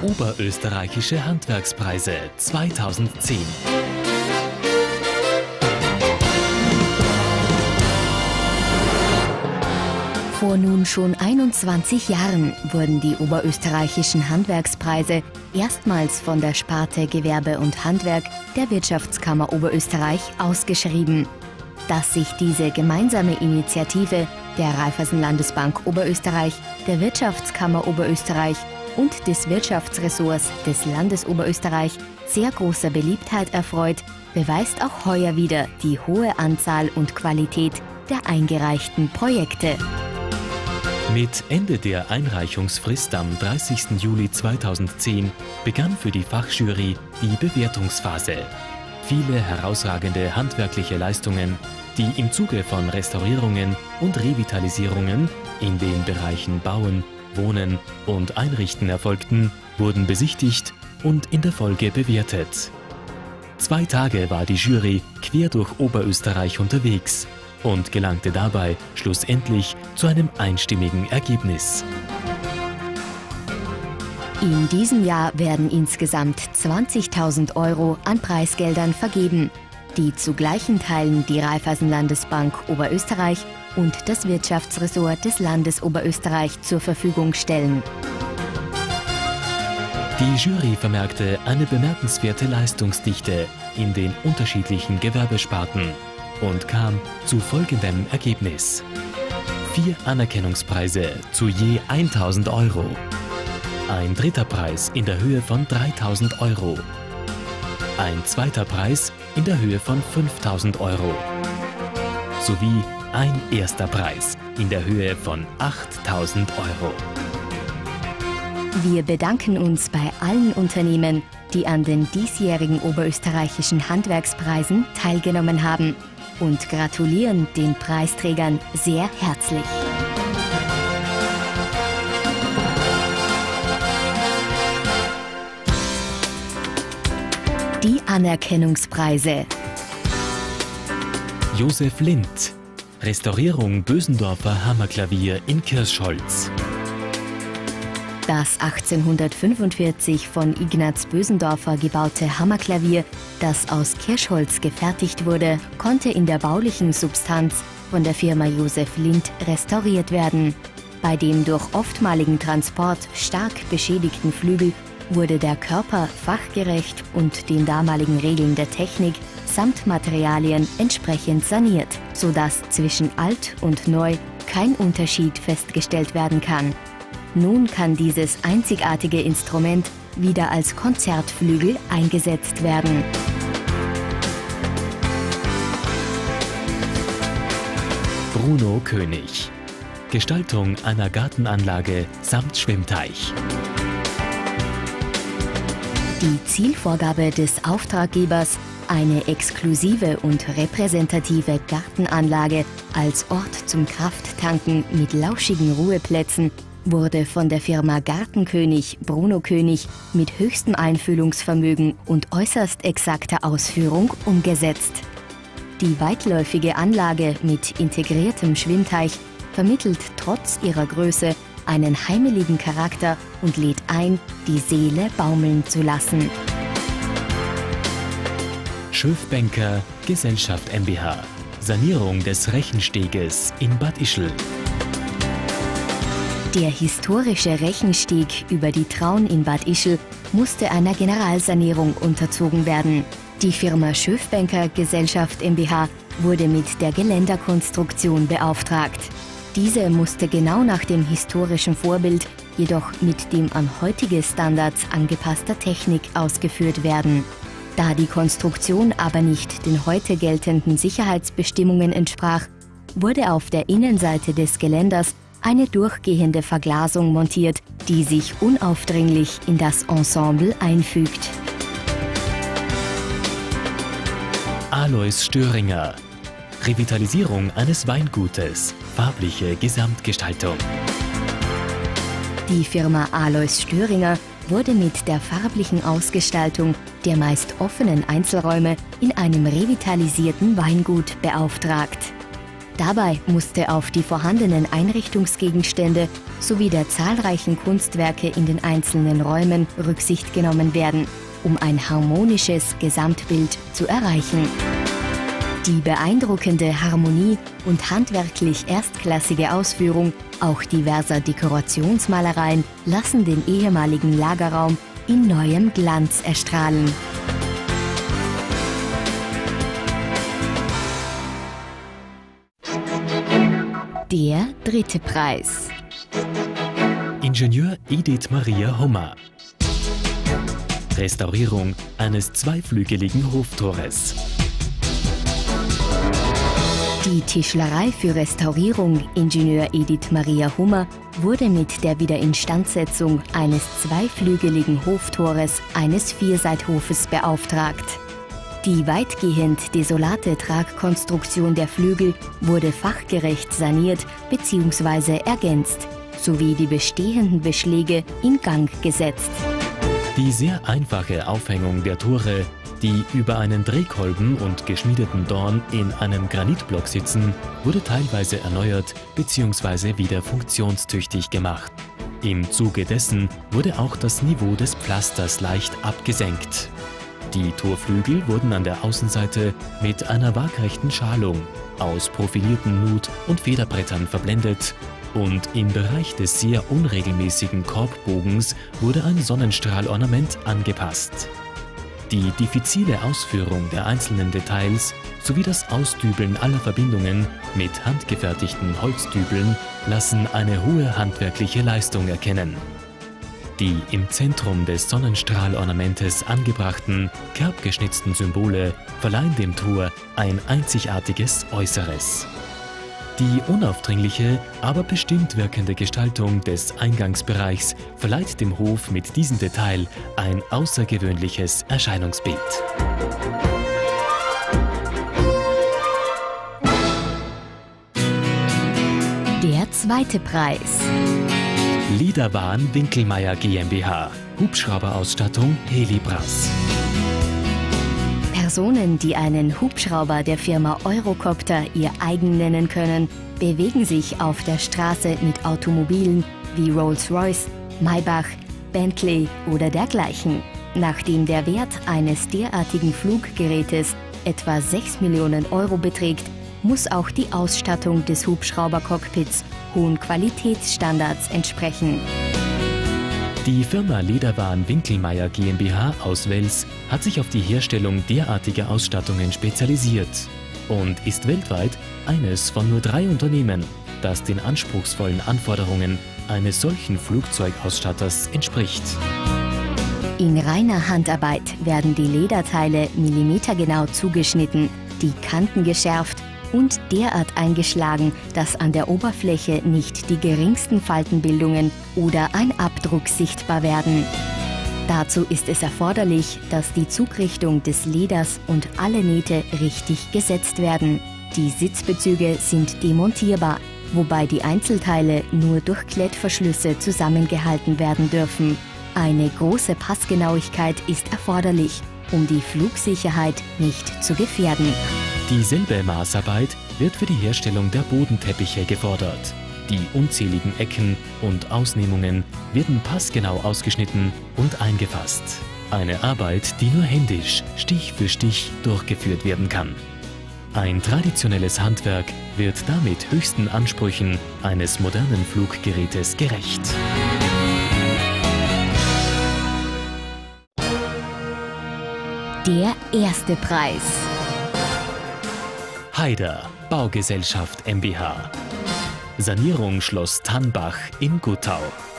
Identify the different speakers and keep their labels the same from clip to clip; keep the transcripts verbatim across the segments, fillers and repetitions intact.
Speaker 1: Oberösterreichische Handwerkspreise zweitausendzehn.
Speaker 2: Vor nun schon einundzwanzig Jahren wurden die Oberösterreichischen Handwerkspreise erstmals von der Sparte Gewerbe und Handwerk der Wirtschaftskammer Oberösterreich ausgeschrieben. Dass sich diese gemeinsame Initiative der Raiffeisen-Landesbank Oberösterreich, der Wirtschaftskammer Oberösterreich und des Wirtschaftsressorts des Landes Oberösterreich sehr großer Beliebtheit erfreut, beweist auch heuer wieder die hohe Anzahl und Qualität der eingereichten Projekte.
Speaker 1: Mit Ende der Einreichungsfrist am dreißigsten Juli zweitausendzehn begann für die Fachjury die Bewertungsphase. Viele herausragende handwerkliche Leistungen, die im Zuge von Restaurierungen und Revitalisierungen in den Bereichen Bauen, Wohnen und Einrichten erfolgten, wurden besichtigt und in der Folge bewertet. Zwei Tage war die Jury quer durch Oberösterreich unterwegs und gelangte dabei schlussendlich zu einem einstimmigen Ergebnis.
Speaker 2: In diesem Jahr werden insgesamt zwanzigtausend Euro an Preisgeldern vergeben, die zu gleichen Teilen die Raiffeisen-Landesbank Oberösterreich und das Wirtschaftsressort des Landes Oberösterreich zur Verfügung stellen.
Speaker 1: Die Jury vermerkte eine bemerkenswerte Leistungsdichte in den unterschiedlichen Gewerbesparten und kam zu folgendem Ergebnis: Vier Anerkennungspreise zu je tausend Euro. Ein dritter Preis in der Höhe von dreitausend Euro. Ein zweiter Preis in der Höhe von fünftausend Euro. Sowie ein erster Preis in der Höhe von achttausend Euro.
Speaker 2: Wir bedanken uns bei allen Unternehmen, die an den diesjährigen Oberösterreichischen Handwerkspreisen teilgenommen haben, und gratulieren den Preisträgern sehr herzlich. Die Anerkennungspreise.
Speaker 1: Josef Lind, Restaurierung Bösendorfer Hammerklavier in Kirschholz.
Speaker 2: Das achtzehnhundertfünfundvierzig von Ignaz Bösendorfer gebaute Hammerklavier, das aus Kirschholz gefertigt wurde, konnte in der baulichen Substanz von der Firma Josef Lind restauriert werden. Bei dem durch oftmaligen Transport stark beschädigten Flügel wurde der Körper fachgerecht und den damaligen Regeln der Technik samt Materialien entsprechend saniert, sodass zwischen alt und neu kein Unterschied festgestellt werden kann. Nun kann dieses einzigartige Instrument wieder als Konzertflügel eingesetzt werden.
Speaker 1: Bruno König, Gestaltung einer Gartenanlage samt Schwimmteich.
Speaker 2: Die Zielvorgabe des Auftraggebers, eine exklusive und repräsentative Gartenanlage als Ort zum Krafttanken mit lauschigen Ruheplätzen, wurde von der Firma Gartenkönig Bruno König mit höchstem Einfühlungsvermögen und äußerst exakter Ausführung umgesetzt. Die weitläufige Anlage mit integriertem Schwimmteich vermittelt trotz ihrer Größe einen heimeligen Charakter und lädt ein, die Seele baumeln zu lassen.
Speaker 1: Schöfbenker Gesellschaft MbH, Sanierung des Rechensteges in Bad Ischl.
Speaker 2: Der historische Rechensteg über die Traun in Bad Ischl musste einer Generalsanierung unterzogen werden. Die Firma Schöfbenker Gesellschaft MbH wurde mit der Geländerkonstruktion beauftragt. Diese musste genau nach dem historischen Vorbild, jedoch mit dem an heutige Standards angepasster Technik ausgeführt werden. Da die Konstruktion aber nicht den heute geltenden Sicherheitsbestimmungen entsprach, wurde auf der Innenseite des Geländers eine durchgehende Verglasung montiert, die sich unaufdringlich in das Ensemble einfügt.
Speaker 1: Alois Störinger, Revitalisierung eines Weingutes, farbliche Gesamtgestaltung.
Speaker 2: Die Firma Alois Störinger wurde mit der farblichen Ausgestaltung der meist offenen Einzelräume in einem revitalisierten Weingut beauftragt. Dabei musste auf die vorhandenen Einrichtungsgegenstände sowie der zahlreichen Kunstwerke in den einzelnen Räumen Rücksicht genommen werden, um ein harmonisches Gesamtbild zu erreichen. Die beeindruckende Harmonie und handwerklich erstklassige Ausführung auch diverser Dekorationsmalereien lassen den ehemaligen Lagerraum in neuem Glanz erstrahlen. Der dritte Preis.
Speaker 1: Ingenieur Edith Maria Hummer. Restaurierung eines zweiflügeligen Hoftores.
Speaker 2: Die Tischlerei für Restaurierung Ingenieur Edith Maria Hummer wurde mit der Wiederinstandsetzung eines zweiflügeligen Hoftores eines Vierseithofes beauftragt. Die weitgehend desolate Tragkonstruktion der Flügel wurde fachgerecht saniert bzw. ergänzt, sowie die bestehenden Beschläge in Gang gesetzt.
Speaker 1: Die sehr einfache Aufhängung der Tore, die über einen Drehkolben und geschmiedeten Dorn in einem Granitblock sitzen, wurde teilweise erneuert bzw. wieder funktionstüchtig gemacht. Im Zuge dessen wurde auch das Niveau des Pflasters leicht abgesenkt. Die Torflügel wurden an der Außenseite mit einer waagrechten Schalung aus profilierten Nut- und Federbrettern verblendet und im Bereich des sehr unregelmäßigen Korbbogens wurde ein Sonnenstrahlornament angepasst. Die diffizile Ausführung der einzelnen Details sowie das Ausdübeln aller Verbindungen mit handgefertigten Holzdübeln lassen eine hohe handwerkliche Leistung erkennen. Die im Zentrum des Sonnenstrahlornamentes angebrachten, kerbgeschnitzten Symbole verleihen dem Tor ein einzigartiges Äußeres. Die unaufdringliche, aber bestimmt wirkende Gestaltung des Eingangsbereichs verleiht dem Hof mit diesem Detail ein außergewöhnliches Erscheinungsbild.
Speaker 2: Der zweite Preis.
Speaker 1: Liederwahn Winkelmeier GmbH. Hubschrauberausstattung Helibras.
Speaker 2: Personen, die einen Hubschrauber der Firma Eurocopter ihr eigen nennen können, bewegen sich auf der Straße mit Automobilen wie Rolls-Royce, Maybach, Bentley oder dergleichen. Nachdem der Wert eines derartigen Fluggerätes etwa sechs Millionen Euro beträgt, muss auch die Ausstattung des Hubschraubercockpits hohen Qualitätsstandards entsprechen.
Speaker 1: Die Firma Liederwahn Winkelmeier GmbH aus Wels hat sich auf die Herstellung derartiger Ausstattungen spezialisiert und ist weltweit eines von nur drei Unternehmen, das den anspruchsvollen Anforderungen eines solchen Flugzeugausstatters entspricht.
Speaker 2: In reiner Handarbeit werden die Lederteile millimetergenau zugeschnitten, die Kanten geschärft und derart eingeschlagen, dass an der Oberfläche nicht die geringsten Faltenbildungen oder ein Abdruck sichtbar werden. Dazu ist es erforderlich, dass die Zugrichtung des Leders und alle Nähte richtig gesetzt werden. Die Sitzbezüge sind demontierbar, wobei die Einzelteile nur durch Klettverschlüsse zusammengehalten werden dürfen. Eine große Passgenauigkeit ist erforderlich, um die Flugsicherheit nicht zu gefährden.
Speaker 1: Dieselbe Maßarbeit wird für die Herstellung der Bodenteppiche gefordert. Die unzähligen Ecken und Ausnehmungen werden passgenau ausgeschnitten und eingefasst. Eine Arbeit, die nur händisch, Stich für Stich durchgeführt werden kann. Ein traditionelles Handwerk wird damit höchsten Ansprüchen eines modernen Fluggerätes gerecht.
Speaker 2: Der erste Preis.
Speaker 1: Haider Baugesellschaft MbH. Sanierung Schloss Tannbach in Guttau.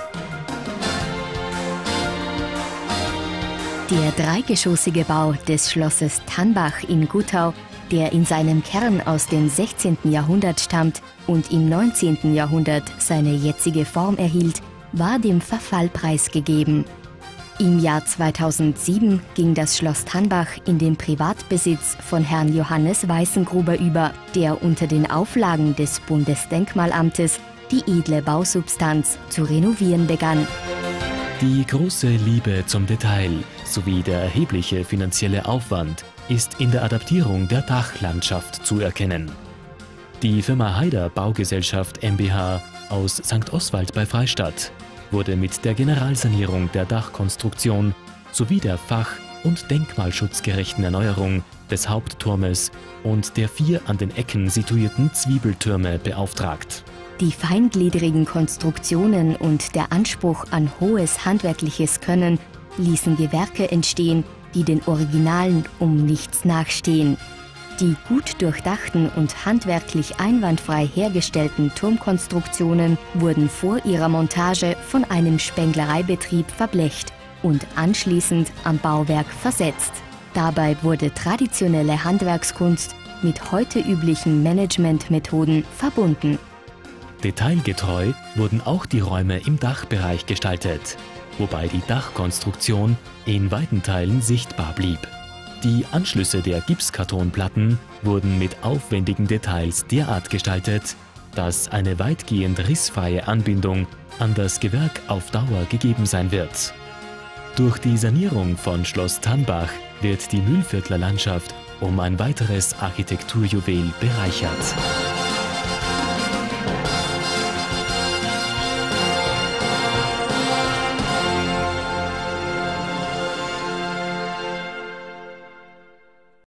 Speaker 2: Der dreigeschossige Bau des Schlosses Tannbach in Guttau, der in seinem Kern aus dem sechzehnten Jahrhundert stammt und im neunzehnten Jahrhundert seine jetzige Form erhielt, war dem Verfall preisgegeben. Im Jahr zweitausendsieben ging das Schloss Tannbach in den Privatbesitz von Herrn Johannes Weißengruber über, der unter den Auflagen des Bundesdenkmalamtes die edle Bausubstanz zu renovieren begann.
Speaker 1: Die große Liebe zum Detail sowie der erhebliche finanzielle Aufwand ist in der Adaptierung der Dachlandschaft zu erkennen. Die Firma Haider Baugesellschaft GmbH aus Sankt Oswald bei Freistadt wurde mit der Generalsanierung der Dachkonstruktion sowie der fach- und denkmalschutzgerechten Erneuerung des Hauptturmes und der vier an den Ecken situierten Zwiebeltürme beauftragt.
Speaker 2: Die feingliedrigen Konstruktionen und der Anspruch an hohes handwerkliches Können ließen Gewerke entstehen, die den Originalen um nichts nachstehen. Die gut durchdachten und handwerklich einwandfrei hergestellten Turmkonstruktionen wurden vor ihrer Montage von einem Spenglereibetrieb verblecht und anschließend am Bauwerk versetzt. Dabei wurde traditionelle Handwerkskunst mit heute üblichen Managementmethoden verbunden.
Speaker 1: Detailgetreu wurden auch die Räume im Dachbereich gestaltet, wobei die Dachkonstruktion in weiten Teilen sichtbar blieb. Die Anschlüsse der Gipskartonplatten wurden mit aufwendigen Details derart gestaltet, dass eine weitgehend rissfreie Anbindung an das Gewerk auf Dauer gegeben sein wird. Durch die Sanierung von Schloss Tannbach wird die Mühlviertler Landschaft um ein weiteres Architekturjuwel bereichert.